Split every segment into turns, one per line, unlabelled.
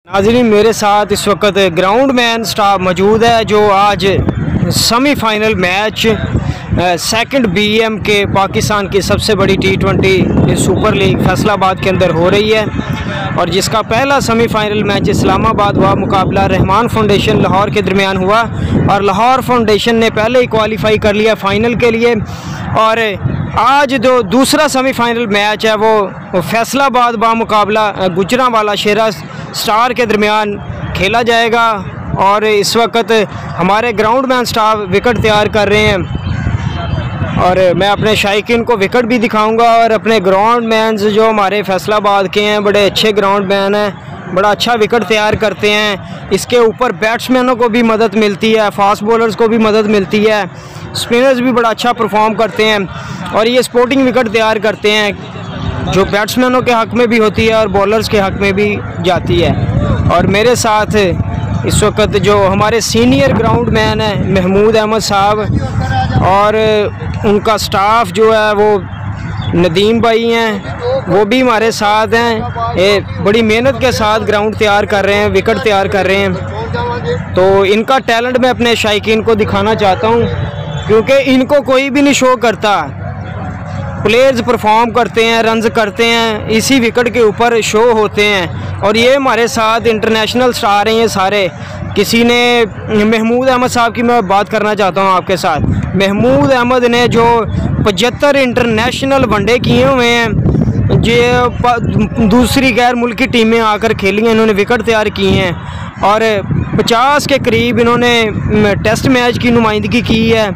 नाज़रीन, मेरे साथ इस वक्त ग्राउंड मैन स्टाफ मौजूद है जो आज सेमीफाइनल मैच सेकंड बीएम के पाकिस्तान की सबसे बड़ी T20 सुपर लीग फैसलाबाद के अंदर हो रही है और जिसका पहला सेमीफाइनल मैच इस्लामाबाद हुआ। मुकाबला रहमान फाउंडेशन लाहौर के दरमियान हुआ और लाहौर फाउंडेशन ने पहले ही क्वालिफाई कर लिया फ़ाइनल के लिए। और आज जो दूसरा सेमीफाइनल मैच है वो फैसलाबाद मुकाबला गुजरांवाला शेरा स्टार के दरमियान खेला जाएगा। और इस वक्त हमारे ग्राउंड मैन स्टाफ विकेट तैयार कर रहे हैं और मैं अपने शायकीन को विकेट भी दिखाऊंगा। और अपने ग्राउंड मैन जो हमारे फैसलाबाद के हैं बड़े अच्छे ग्राउंड मैन हैं, बड़ा अच्छा विकेट तैयार करते हैं। इसके ऊपर बैट्समैनों को भी मदद मिलती है, फास्ट बॉलर्स को भी मदद मिलती है, स्पिनर्स भी बड़ा अच्छा परफॉर्म करते हैं और ये स्पोर्टिंग विकेट तैयार करते हैं जो बैट्समैनों के हक़ में भी होती है और बॉलर्स के हक़ में भी जाती है। और मेरे साथ इस वक्त जो हमारे सीनियर ग्राउंड मैन है महमूद अहमद साहब और उनका स्टाफ जो है वो नदीम भाई हैं, वो भी हमारे साथ हैं। ये बड़ी मेहनत के साथ ग्राउंड तैयार कर रहे हैं, विकेट तैयार कर रहे हैं। तो इनका टैलेंट मैं अपने शायकीन को दिखाना चाहता हूँ क्योंकि इनको कोई भी नहीं शो करता। प्लेयर्स परफॉर्म करते हैं, रन्स करते हैं, इसी विकेट के ऊपर शो होते हैं। और ये हमारे साथ इंटरनेशनल स्टार हैं ये सारे। किसी ने महमूद अहमद साहब की मैं बात करना चाहता हूँ आपके साथ। महमूद अहमद ने जो 75 इंटरनेशनल वनडे किए हुए हैं, जो दूसरी गैर मुल्की टीमें आकर खेली हैं, इन्होंने विकेट तैयार किए हैं और 50 के करीब इन्होंने टेस्ट मैच की नुमाइंदगी की है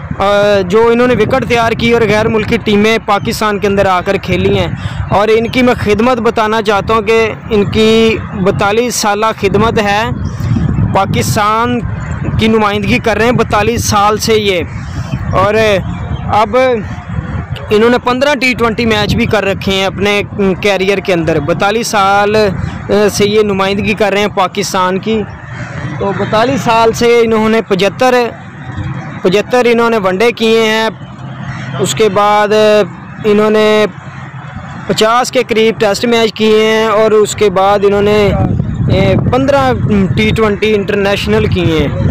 जो इन्होंने विकेट तैयार की और गैर मुल्की टीमें पाकिस्तान के अंदर आकर खेली हैं। और इनकी मैं खिदमत बताना चाहता हूँ कि इनकी 42 साल खिदमत है, पाकिस्तान की नुमाइंदगी कर रहे हैं 42 साल से ये। और अब इन्होंने 15 T20 मैच भी कर रखे हैं अपने कैरियर के अंदर। 42 साल से ये नुमाइंदगी कर रहे हैं पाकिस्तान की। तो 42 साल से इन्होंने 75 इन्होंने वनडे किए हैं। उसके बाद इन्होंने 50 के करीब टेस्ट मैच किए हैं और उसके बाद इन्होंने 15 T20 इंटरनेशनल किए हैं।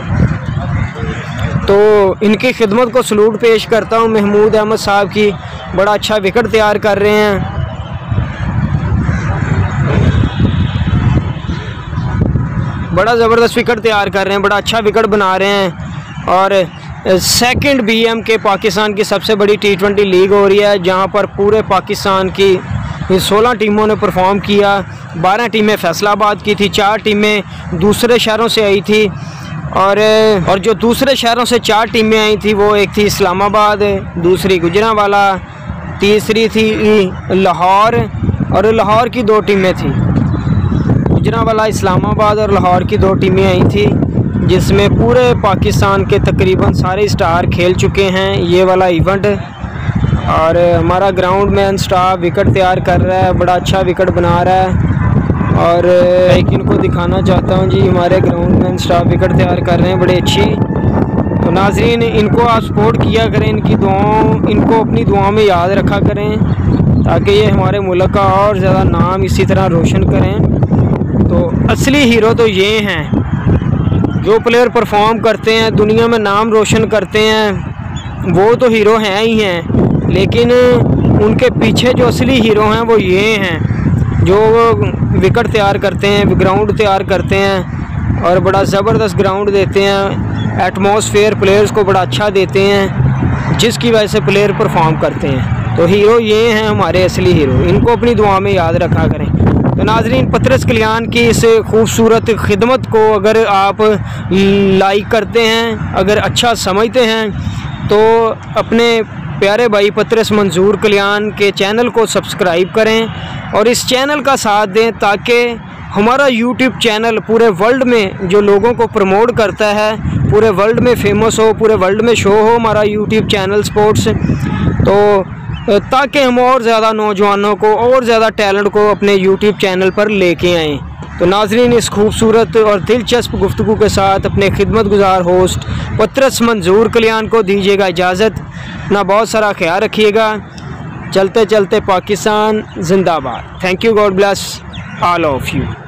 तो इनकी खिदमत को सलूट पेश करता हूँ महमूद अहमद साहब की। बड़ा अच्छा विकेट तैयार कर रहे हैं। बड़ा ज़बरदस्त विकेट तैयार कर रहे हैं, बड़ा अच्छा विकेट बना रहे हैं। और सेकंड बीएम के पाकिस्तान की सबसे बड़ी T20 लीग हो रही है जहां पर पूरे पाकिस्तान की 16 टीमों ने परफॉर्म किया। 12 टीमें फैसलाबाद की थी, 4 टीमें दूसरे शहरों से आई थी। और जो दूसरे शहरों से 4 टीमें आई थी वो एक थी इस्लामाबाद, दूसरी गुजरांवाला, तीसरी थी लाहौर और लाहौर की 2 टीमें थी। गुजरांवाला, इस्लामाबाद और लाहौर की 2 टीमें आई थी जिसमें पूरे पाकिस्तान के तकरीबन सारे स्टार खेल चुके हैं ये वाला इवेंट। और हमारा ग्राउंड मैन स्टाफ विकेट तैयार कर रहा है, बड़ा अच्छा विकेट बना रहा है। और एक इनको दिखाना चाहता हूँ जी, हमारे ग्राउंड मैन स्टाफ विकेट तैयार कर रहे हैं बड़े अच्छी। तो नाज़रीन, इनको आप सपोर्ट किया करें, इनकी दुआओं इनको अपनी दुआओं में याद रखा करें ताकि ये हमारे मुल्क का और ज़्यादा नाम इसी तरह रोशन करें। तो असली हीरो तो ये हैं जो प्लेयर परफॉर्म करते हैं, दुनिया में नाम रोशन करते हैं, वो तो हीरो हैं ही हैं। लेकिन उनके पीछे जो असली हीरो हैं वो ये हैं जो विकेट तैयार करते हैं, ग्राउंड तैयार करते हैं और बड़ा ज़बरदस्त ग्राउंड देते हैं। एटमॉस्फेयर प्लेयर्स को बड़ा अच्छा देते हैं जिसकी वजह से प्लेयर परफॉर्म करते हैं। तो हीरो ये हैं हमारे असली हीरो, इनको अपनी दुआ में याद रखा करें। तो नाज़रीन, पतरस कल्याण की इस खूबसूरत खिदमत को अगर आप लाइक करते हैं, अगर अच्छा समझते हैं तो अपने प्यारे भाई पतरस मंजूर कल्याण के चैनल को सब्सक्राइब करें और इस चैनल का साथ दें ताकि हमारा यूट्यूब चैनल पूरे वर्ल्ड में जो लोगों को प्रमोट करता है, पूरे वर्ल्ड में फेमस हो, पूरे वर्ल्ड में शो हो हमारा यूट्यूब चैनल स्पोर्ट्स। तो ताकि हम और ज़्यादा नौजवानों को और ज़्यादा टैलेंट को अपने यूट्यूब चैनल पर लेके आएँ। तो नाज़रीन, इस खूबसूरत और दिलचस्प गुफ्तगू के साथ अपने खिदमत गुजार होस्ट पतरस मंजूर कल्याण को दीजिएगा इजाज़त। अपना बहुत सारा ख्याल रखिएगा। चलते चलते पाकिस्तान जिंदाबाद। Thank you, God bless all of you.